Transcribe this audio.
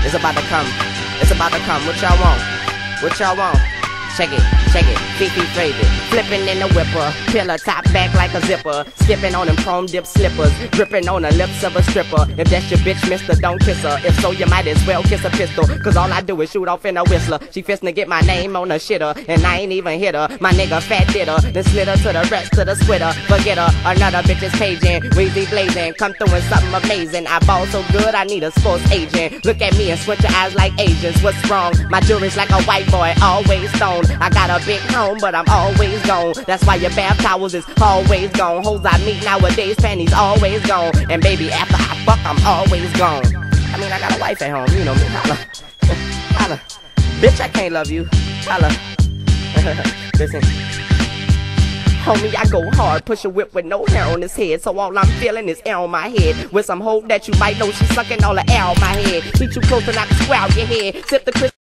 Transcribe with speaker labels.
Speaker 1: It's about to come. It's about to come. What y'all want? What y'all want? Check it, Fifi Fravy, flipping in the whipper, pillar top back like a zipper, skipping on them chrome dip slippers, gripping on the lips of a stripper. If that's your bitch, mister, don't kiss her. If so, you might as well kiss a pistol, cause all I do is shoot off in a whistler. She fistin' to get my name on her shitter, and I ain't even hit her. My nigga fat did her, then slid her to the rest of the squitter. Forget her, another bitch is paging, Weezy blazing, come through with something amazing. I ball so good, I need a sports agent. Look at me and squint your eyes like Asians. What's wrong? My jewelry's like a white boy, always stoned. I got a big home, but I'm always gone. That's why your bath towels is always gone. Hoes I meet nowadays, panties always gone. And baby, after I fuck, I'm always gone. I mean, I got a wife at home, you know me. Holla. Holla. Bitch, I can't love you. Holla. Listen. Homie, I go hard, push a whip with no hair on his head. So all I'm feeling is air on my head. With some hoe that you might know, she sucking all the air on my head. Be too close and I can square out your head. Sip the